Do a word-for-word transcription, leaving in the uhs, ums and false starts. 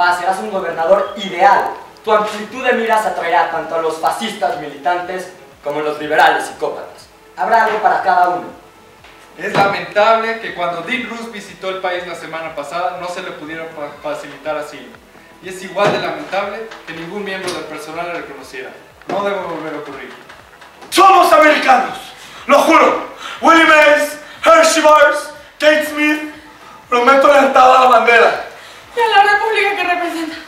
paz serás un gobernador ideal. Tu amplitud de miras atraerá tanto a los fascistas militantes como a los liberales psicópatas. Habrá algo para cada uno. Es lamentable que cuando Dick Rus visitó el país la semana pasada no se le pudiera facilitar asilo. Y es igual de lamentable que ningún miembro del personal le reconociera. No debe volver a ocurrir. ¡Somos americanos! ¡Lo juro! Willie Mays, Hershey Bars, Kate Smith, prometo lealtad a la bandera. Y a la república que representa.